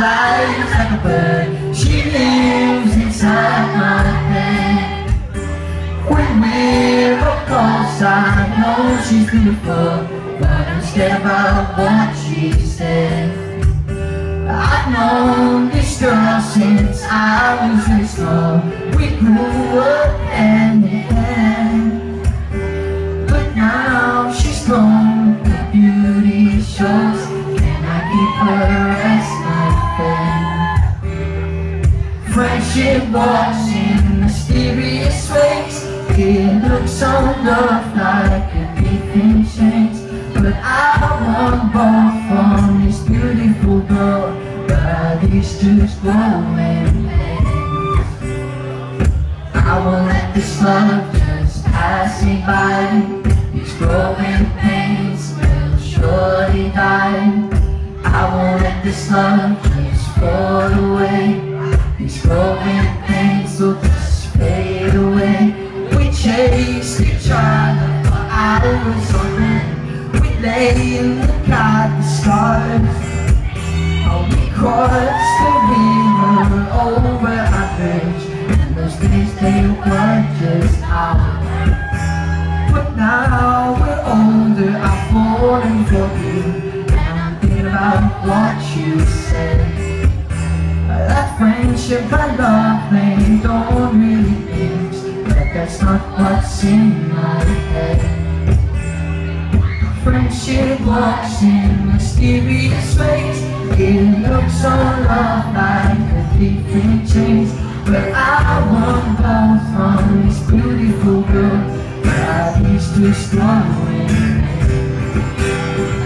flies like a bird. She lives inside my head. When we're apart, I know she's beautiful, but I'm scared about what she said. I've known this girl since I was really small. We grew up hand in hand, but now she's gone. Her beauty shows. Can I keep her as my friend? Friendship walks in mysterious ways. It looks so love like a thief in chains, but I want both from this beautiful girl. But these two growing pains, I won't let this love just pass me by. These growing pains will surely die. I won't let this love just fall away. These growing pains will just fade away. We chased each other for hours on end. We lay in the car, the stars. Oh, we crossed the river over our bridge, and those days they were just ours. But now we're older, I've fallen for you, and I'm thinking about what you said. That friendship and love, they don't really mix, but that's not what's in my head. Friendship walks in mysterious ways. It looks so love like a thief in chains, but I want both from this beautiful girl. But these two strong women.